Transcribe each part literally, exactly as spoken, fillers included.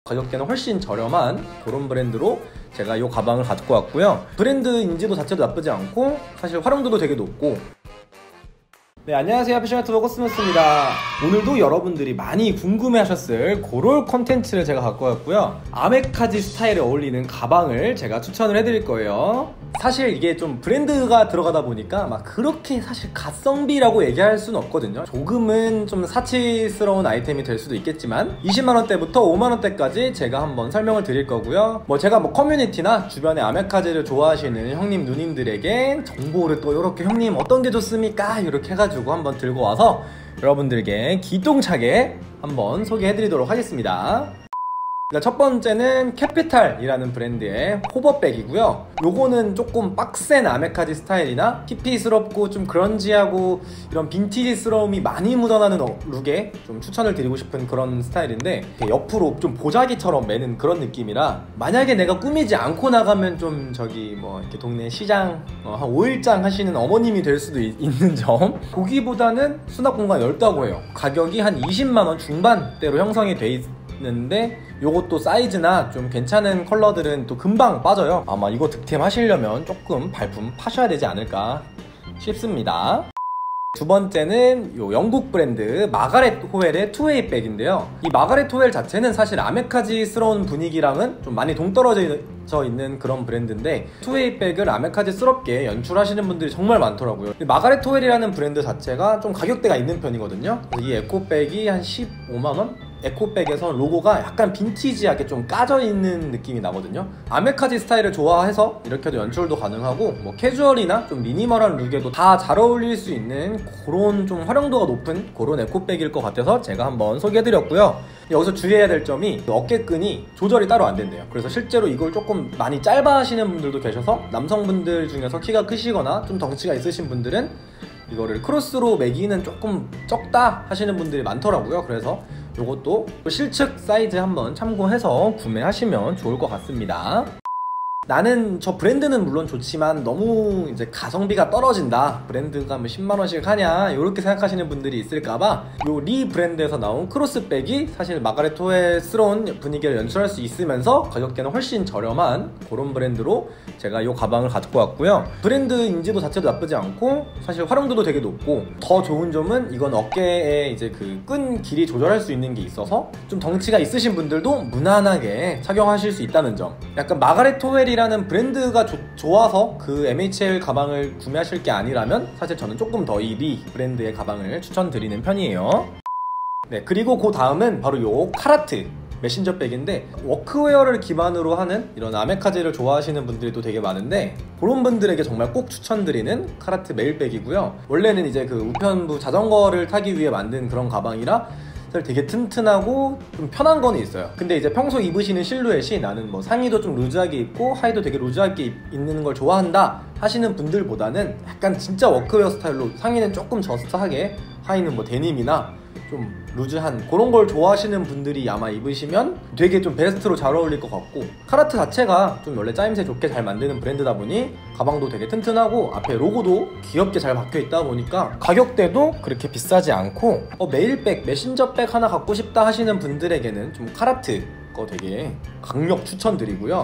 가격대는 훨씬 저렴한 그런 브랜드로 제가 이 가방을 가지고 왔고요. 브랜드 인지도 자체도 나쁘지 않고 사실 활용도도 되게 높고. 네, 안녕하세요. 패션 유튜버 코스모스입니다. 오늘도 여러분들이 많이 궁금해하셨을 그럴 컨텐츠를 제가 갖고 왔고요. 아메카지 스타일에 어울리는 가방을 제가 추천을 해드릴 거예요. 사실 이게 좀 브랜드가 들어가다 보니까 막 그렇게 사실 가성비라고 얘기할 수는 없거든요. 조금은 좀 사치스러운 아이템이 될 수도 있겠지만 이십만 원대부터 오만 원대까지 제가 한번 설명을 드릴 거고요. 뭐 제가 뭐 커뮤니티나 주변에 아메카지를 좋아하시는 형님 누님들에게 정보를 또 이렇게 형님 어떤 게 좋습니까? 이렇게 해가지고 한번 들고 와서 여러분들에게 기똥차게 한번 소개해드리도록 하겠습니다. 첫 번째는 캐피탈이라는 브랜드의 호버백이고요. 요거는 조금 빡센 아메카지 스타일이나 히피스럽고 좀 그런지하고 이런 빈티지스러움이 많이 묻어나는 룩에 좀 추천을 드리고 싶은 그런 스타일인데, 옆으로 좀 보자기처럼 매는 그런 느낌이라 만약에 내가 꾸미지 않고 나가면 좀 저기 뭐 이렇게 동네 시장 어, 한 오 일장 하시는 어머님이 될 수도 있, 있는 점. 보기보다는 수납 공간이 넓다고 해요. 가격이 한 이십만 원 중반대로 형성이 돼 있 는데 요것도 사이즈나 좀 괜찮은 컬러들은 또 금방 빠져요. 아마 이거 득템 하시려면 조금 발품 파셔야 되지 않을까 싶습니다. 두 번째는 요 영국 브랜드 마가렛 호웰의 투웨이 백인데요. 이 마가렛 호웰 자체는 사실 아메카지스러운 분위기랑은 좀 많이 동떨어져 있는 그런 브랜드인데, 투웨이 백을 아메카지스럽게 연출하시는 분들이 정말 많더라고요. 마가렛 호웰이라는 브랜드 자체가 좀 가격대가 있는 편이거든요. 이 에코백이 한 십오만 원? 에코백에서 로고가 약간 빈티지하게 좀 까져있는 느낌이 나거든요. 아메카지 스타일을 좋아해서 이렇게도 연출도 가능하고, 뭐 캐주얼이나 좀 미니멀한 룩에도 다 잘 어울릴 수 있는 그런 좀 활용도가 높은 그런 에코백일 것 같아서 제가 한번 소개해드렸고요. 여기서 주의해야 될 점이 어깨끈이 조절이 따로 안 된대요. 그래서 실제로 이걸 조금 많이 짧아 하시는 분들도 계셔서 남성분들 중에서 키가 크시거나 좀 덩치가 있으신 분들은 이거를 크로스로 매기는 조금 적다 하시는 분들이 많더라고요. 그래서 이것도 실측 사이즈 한번 참고해서 구매하시면 좋을 것 같습니다. 나는 저 브랜드는 물론 좋지만 너무 이제 가성비가 떨어진다, 브랜드가 뭐 십만 원씩 하냐 이렇게 생각하시는 분들이 있을까봐 요 리 브랜드에서 나온 크로스백이 사실 마가렛 호웰스러운 분위기를 연출할 수 있으면서 가격대는 훨씬 저렴한 그런 브랜드로 제가 이 가방을 가지고 왔고요. 브랜드 인지도 자체도 나쁘지 않고 사실 활용도도 되게 높고, 더 좋은 점은 이건 어깨에 이제 그 끈 길이 조절할 수 있는 게 있어서 좀 덩치가 있으신 분들도 무난하게 착용하실 수 있다는 점. 약간 마가렛 호웰이 라는 브랜드가 조, 좋아서 그 엠에이치엘 가방을 구매하실 게 아니라면 사실 저는 조금 더 이 리 브랜드의 가방을 추천드리는 편이에요. 네, 그리고 그 다음은 바로 요 카라트 메신저 백인데, 워크웨어를 기반으로 하는 이런 아메카지를 좋아하시는 분들이 또 되게 많은데, 그런 분들에게 정말 꼭 추천드리는 카라트 메일백이고요. 원래는 이제 그 우편부 자전거를 타기 위해 만든 그런 가방이라 되게 튼튼하고 좀 편한 거는 있어요. 근데 이제 평소 입으시는 실루엣이 나는 뭐 상의도 좀 루즈하게 입고 하의도 되게 루즈하게 입는 걸 좋아한다 하시는 분들보다는 약간 진짜 워크웨어 스타일로 상의는 조금 저스트하게, 하의는 뭐 데님이나 좀 루즈한 그런 걸 좋아하시는 분들이 아마 입으시면 되게 좀 베스트로 잘 어울릴 것 같고, 카라트 자체가 좀 원래 짜임새 좋게 잘 만드는 브랜드다 보니 가방도 되게 튼튼하고 앞에 로고도 귀엽게 잘 박혀 있다 보니까 가격대도 그렇게 비싸지 않고, 어, 메일백, 메신저백 하나 갖고 싶다 하시는 분들에게는 좀 카라트 거 되게 강력 추천드리고요.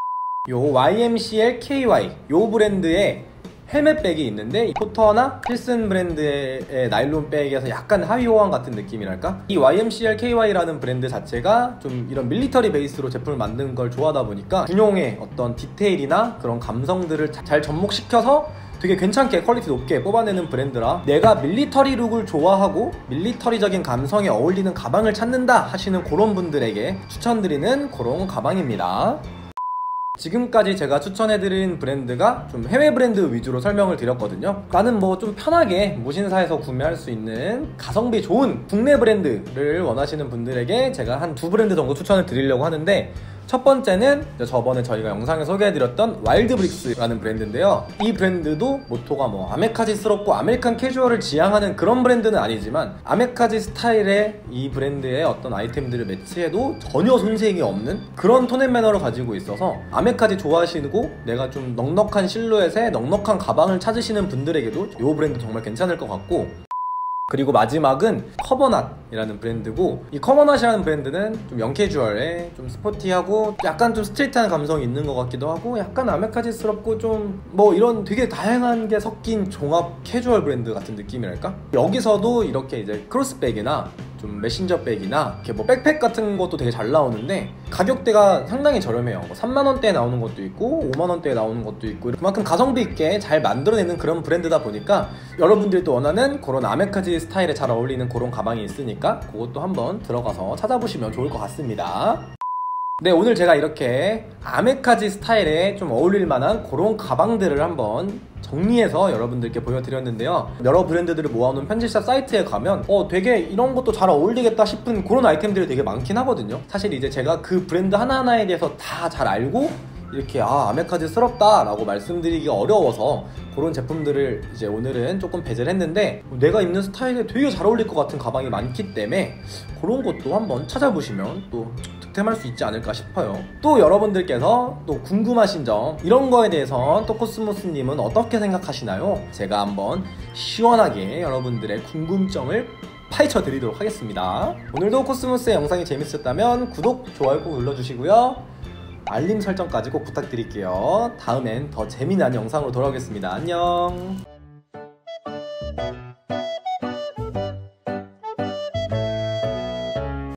요 와이엠씨엘 케이와이 요 브랜드의 헬멧백이 있는데, 이 포터나 필슨 브랜드의 나일론 백에서 약간 하위 호환 같은 느낌이랄까? 이 와이엠씨엘 케이와이라는 브랜드 자체가 좀 이런 밀리터리 베이스로 제품을 만든 걸 좋아하다 보니까 군용의 어떤 디테일이나 그런 감성들을 잘 접목시켜서 되게 괜찮게 퀄리티 높게 뽑아내는 브랜드라, 내가 밀리터리 룩을 좋아하고 밀리터리적인 감성에 어울리는 가방을 찾는다 하시는 그런 분들에게 추천드리는 그런 가방입니다. 지금까지 제가 추천해드린 브랜드가 좀 해외 브랜드 위주로 설명을 드렸거든요. 나는 뭐 좀 편하게 무신사에서 구매할 수 있는 가성비 좋은 국내 브랜드를 원하시는 분들에게 제가 한 두 브랜드 정도 추천을 드리려고 하는데, 첫 번째는 저번에 저희가 영상에 소개해드렸던 와일드브릭스라는 브랜드인데요. 이 브랜드도 모토가 뭐 아메카지스럽고 아메리칸 캐주얼을 지향하는 그런 브랜드는 아니지만, 아메카지 스타일의 이 브랜드의 어떤 아이템들을 매치해도 전혀 손색이 없는 그런 톤앤매너를 가지고 있어서, 아메카지 좋아하시고 내가 좀 넉넉한 실루엣에 넉넉한 가방을 찾으시는 분들에게도 이 브랜드 정말 괜찮을 것 같고, 그리고 마지막은 커버낫이라는 브랜드고, 이 커버낫이라는 브랜드는 좀 영캐주얼에 좀 스포티하고 약간 좀 스트레이트한 감성이 있는 것 같기도 하고 약간 아메카지스럽고 좀 뭐 이런 되게 다양한 게 섞인 종합 캐주얼 브랜드 같은 느낌이랄까? 여기서도 이렇게 이제 크로스백이나 좀 메신저백이나 이렇게 뭐 백팩 같은 것도 되게 잘 나오는데 가격대가 상당히 저렴해요. 뭐 삼만 원대에 나오는 것도 있고 오만 원대에 나오는 것도 있고, 그만큼 가성비 있게 잘 만들어내는 그런 브랜드다 보니까 여러분들이 또 원하는 그런 아메카지 스타일에 잘 어울리는 그런 가방이 있으니까 그것도 한번 들어가서 찾아보시면 좋을 것 같습니다. 네, 오늘 제가 이렇게 아메카지 스타일에 좀 어울릴 만한 그런 가방들을 한번 정리해서 여러분들께 보여드렸는데요. 여러 브랜드들을 모아놓은 편집샵 사이트에 가면 어 되게 이런 것도 잘 어울리겠다 싶은 그런 아이템들이 되게 많긴 하거든요. 사실 이제 제가 그 브랜드 하나하나에 대해서 다 잘 알고 이렇게 아 아메카지스럽다 라고 말씀드리기가 어려워서 그런 제품들을 이제 오늘은 조금 배제를 했는데, 내가 입는 스타일에 되게 잘 어울릴 것 같은 가방이 많기 때문에 그런 것도 한번 찾아보시면 또 득템할 수 있지 않을까 싶어요. 또 여러분들께서 또 궁금하신 점, 이런 거에 대해서 또 코스모스님은 어떻게 생각하시나요? 제가 한번 시원하게 여러분들의 궁금점을 파헤쳐 드리도록 하겠습니다. 오늘도 코스모스의 영상이 재밌었다면 구독, 좋아요 꼭 눌러주시고요. 알림 설정까지 꼭 부탁드릴게요. 다음엔 더 재미난 영상으로 돌아오겠습니다. 안녕.